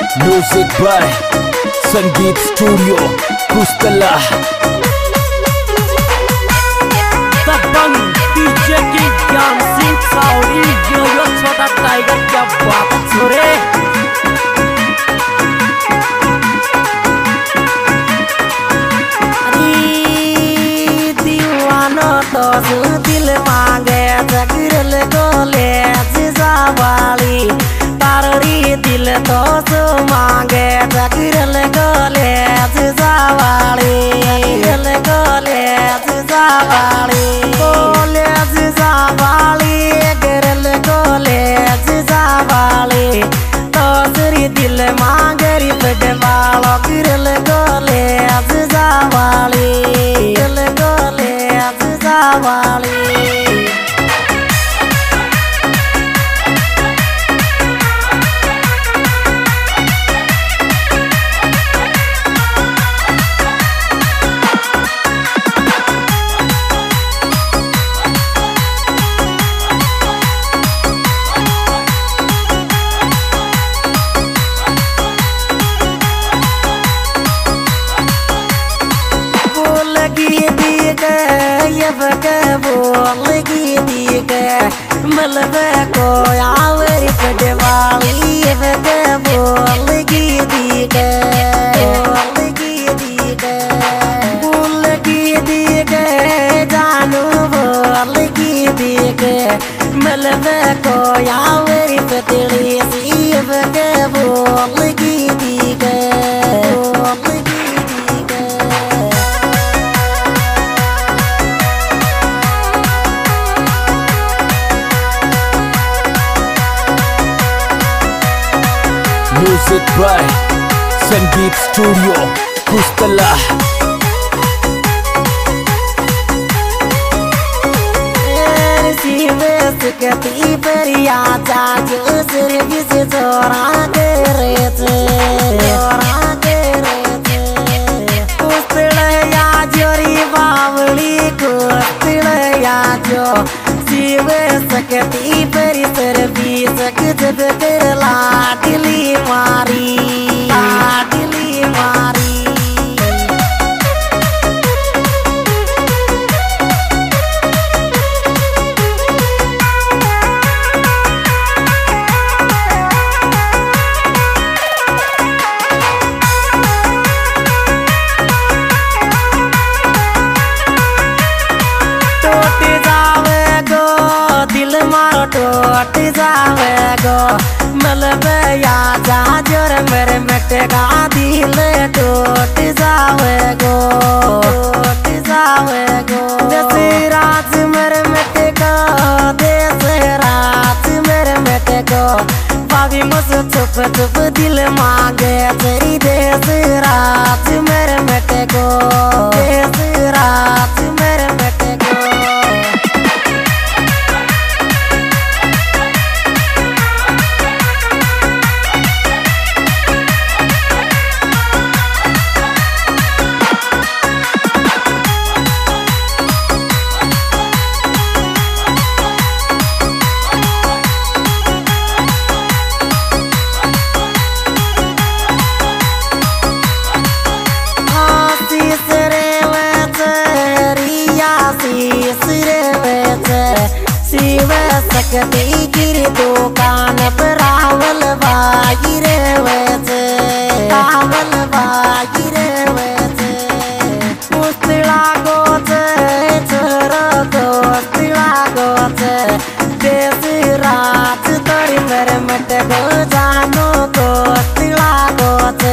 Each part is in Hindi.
Music by Sangeet studio Kustala. Dabang DJ की ज्ञान सिंह साउरी जो छोटा टाइगर क्या बात छोरे। दीवाना तो दिल मांगे जगरल गोले जिजावाली तारी दिल तो मांगे जगरल गोले जिजावाली दिल गोले जिजावाली गोले जिजावाली गरल गोले जिजावाली तो दिल मांगरी बड़वालो गिरल गोले जिजावाली दिल गोले जिजावाली। बोलगी दीगे मलबे को आवरी पटवाली बोलगी दीगे बोलगी दीगे जानू बोलगी दीगे मलबे को आवरी पतली सीब के बोलगी दीगे music by Sangeet studio Kustala. कती परिया जाजू सर्विस चोरा करे कुस्तलया जोरी बावली कुस्तलया जो शिव सकती परि सर्विस जब कर लाडली मारी टूट जावे गो मलबे या जाजर मेरे मिटेगा दिल टूट जावे गो जैसे रात मेरे मिटेगा देश रात मेरे मिटेगा भाभी मुझसे चुप चुप दिल मांगे तेरी देश रात मेरे मिटेगा देश रात मेरे मिटेगा। शिव सकती गिर दुकान पर रावल बागी रे वैसे रावल बागी रे वैसे कुस्तला गोचे छोरो कुस्तला गोचे देश रात तोरी मेरे मट गो जानो कुस्तला गोचे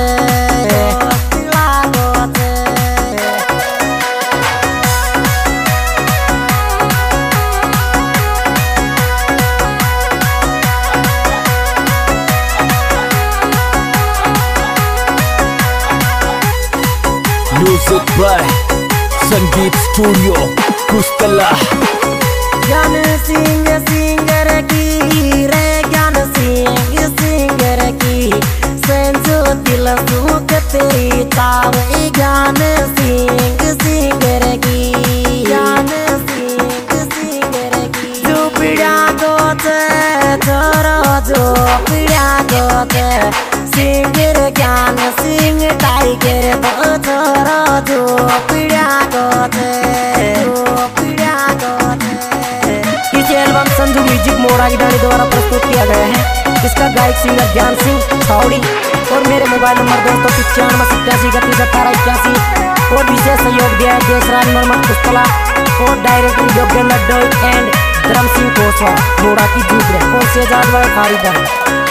music by Sangeet studio Kustala. Gyan Singh singer की रे ज्ञान सिंह सिंगर की संजो दिल सुख तेरी तावे ज्ञान सिंह सिंगर की ज्ञान सिंह की जो पिड़ा गोते छोरो जो पिड़ा गोते सिंह तेरे छोरा जो पीड़ा गोते इस एल्बम संजू म्यूजिक मोड़ा की डाली द्वारा प्रस्तुत किया गया है। इसका गायक सिंगर ज्ञान सिंह छावड़ी और मेरे मोबाइल नंबर दोस्तों 9587 और विशेष सहयोग दिया है देशराज नर्मद पुस्तला और डायरेक्टर योगेंद्र डोई एंड धर्म सिंह कोसवा मोड़ा की जूट और शेजाद खारीदार।